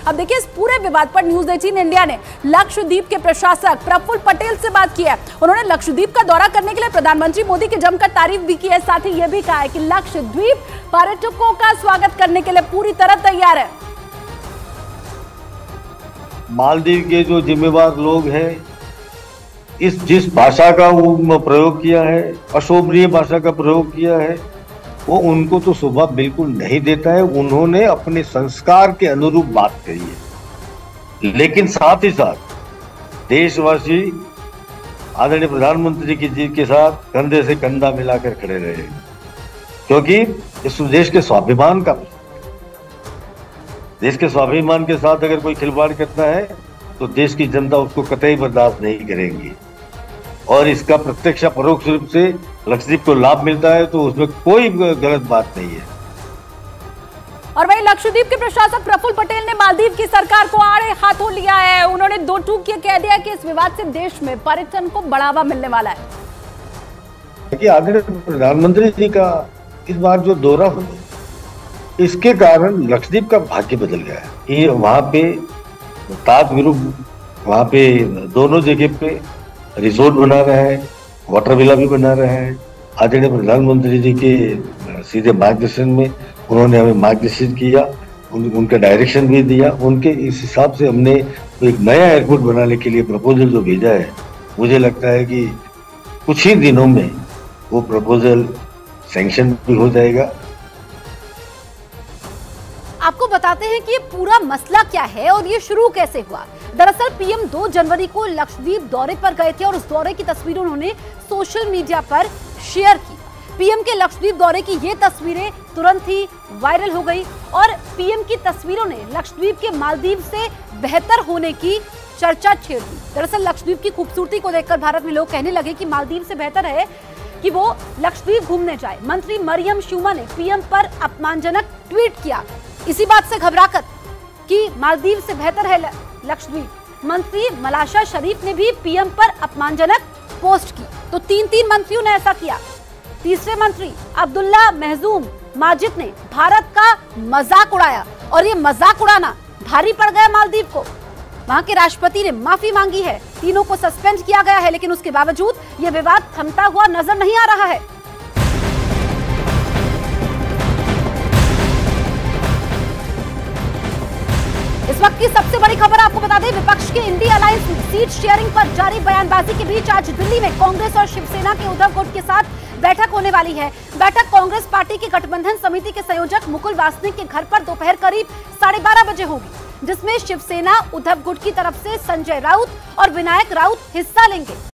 अब देखिए, इस पूरे विवाद पर न्यूज 18 इंडिया ने लक्षद्वीप के प्रशासक प्रफुल्ल पटेल से बात की है। उन्होंने लक्षद्वीप का दौरा करने के लिए प्रधानमंत्री मोदी की जमकर तारीफ भी की है। साथ ही यह भी कहा है कि लक्षद्वीप पर्यटकों का स्वागत करने के लिए पूरी तरह तैयार है। मालदीव के जो जिम्मेवार लोग हैं, जिस भाषा का वो प्रयोग किया है, अशोभनीय भाषा का प्रयोग किया है, वो उनको तो शोभा बिल्कुल नहीं देता है। उन्होंने अपने संस्कार के अनुरूप बात कही है, लेकिन साथ ही साथ देशवासी आदरणीय प्रधानमंत्री जी के साथ कंधे से कंधा मिलाकर खड़े रहे, क्योंकि इस देश के स्वाभिमान के साथ अगर कोई खिलवाड़ करता है तो देश की जनता उसको कतई बर्दाश्त नहीं करेंगी। और इसका प्रत्यक्ष परोक्ष रूप से लक्षद्वीप को लाभ मिलता है, तो उसमें कोई गलत बात नहीं है। और वहीं लक्षद्वीप के प्रशासक प्रफुल्ल पटेल ने मालदीव की सरकार को आड़े हाथों लिया है। उन्होंने दो टूक ये कह दिया कि इस विवाद से देश में पर्यटन को बढ़ावा मिलने वाला है। देखिए, आदरणीय प्रधानमंत्री जी का इस बार जो दौरा हुआ, इसके कारण लक्षद्वीप का भाग्य बदल गया है। ये वहां पे ताज ग्रुप वहां पे दोनों जगह पे रिसोर्ट बना रहा है, वाटर विला भी बना रहा है। आदरणीय प्रधानमंत्री जी के सीधे मार्गदर्शन में उन्होंने हमें मार्गदर्शन किया, उनका डायरेक्शन भी दिया। उनके इस हिसाब से हमने एक नया एयरपोर्ट बनाने के लिए प्रपोजल जो भेजा है, मुझे लगता है कि कुछ ही दिनों में वो प्रपोजल सैंक्शन भी हो जाएगा। आपको बताते हैं कि ये पूरा मसला क्या है और ये शुरू कैसे हुआ। दरअसल पीएम 2 जनवरी को लक्षद्वीप दौरे पर गए थे और उस दौरे की तस्वीरें उन्होंने सोशल मीडिया पर शेयर की। पीएम के लक्षद्वीप दौरे की ये तस्वीरें तुरंत ही वायरल हो गई और पीएम की तस्वीरों ने लक्षद्वीप के मालदीव से बेहतर होने की चर्चा छेड़ दी। दरअसल लक्षद्वीप की खूबसूरती को देखकर भारत में लोग कहने लगे कि मालदीव से बेहतर है कि वो लक्षद्वीप घूमने जाए। मंत्री मरियम शूमा ने पीएम पर अपमानजनक ट्वीट किया। इसी बात से घबराकर कि मालदीव से बेहतर है लक्षद्वीप, मंत्री मलाशा शरीफ ने भी पीएम पर अपमानजनक पोस्ट की। तो 3 मंत्रियों ने ऐसा किया। तीसरे मंत्री अब्दुल्ला महजूम माजिद ने भारत का मजाक उड़ाया और ये मजाक उड़ाना भारी पड़ गया मालदीव को। वहां के राष्ट्रपति ने माफी मांगी है, तीनों को सस्पेंड किया गया है, लेकिन उसके बावजूद ये विवाद थमता हुआ नजर नहीं आ रहा है। इस वक्त की सबसे बड़ी खबर आपको बता दें, विपक्ष के इंडी अलायंस सीट शेयरिंग पर जारी बयानबाजी के बीच आज दिल्ली में कांग्रेस और शिवसेना के उद्धव गुट के साथ बैठक होने वाली है। बैठक कांग्रेस पार्टी की गठबंधन समिति के संयोजक मुकुल वासनिक के घर पर दोपहर करीब 12:30 बजे होगी, जिसमें शिवसेना उद्धव गुट की तरफ से संजय राउत और विनायक राउत हिस्सा लेंगे।